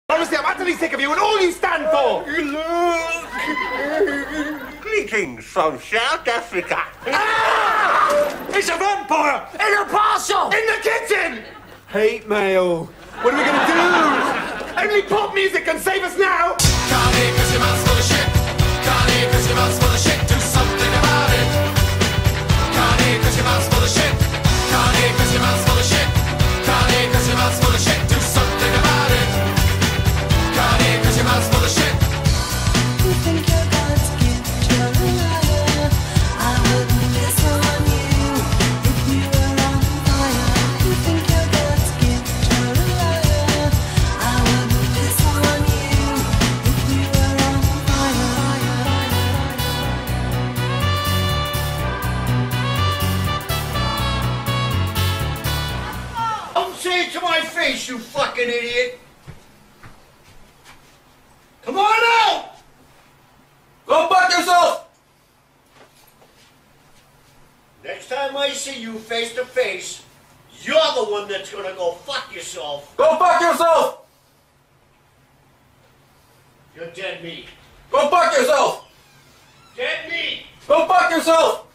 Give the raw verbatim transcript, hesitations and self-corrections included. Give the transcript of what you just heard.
Honestly, I'm utterly sick of you and all you stand for! Greetings from South Africa. Ah! It's a vampire! In a parcel! In the kitchen! Hate mail. What are we gonna do? Only pop music can save us now! Can't hear 'cause your mouth's full of shit. Can't hear 'cause your mouth's full of shit. Do something about it. Can't hear 'cause your mouth's full of shit. Can't hear 'cause your mouth's full of shit. Can't hear 'cause your mouth's full of shit. Do something about it. Can't hear 'cause your mouth's full of shit. You think you're God's gift, you're a liar. I wouldn't piss on you if you were on fire. You think you're God's gift, you're a liar. I wouldn't piss on you if you were on fire. Don't say it to my face, you fucking idiot. Come on out! Go fuck yourself! Next time I see you face to face, you're the one that's gonna go fuck yourself. Go fuck yourself! You're dead meat. Go fuck yourself! Dead meat! Go fuck yourself!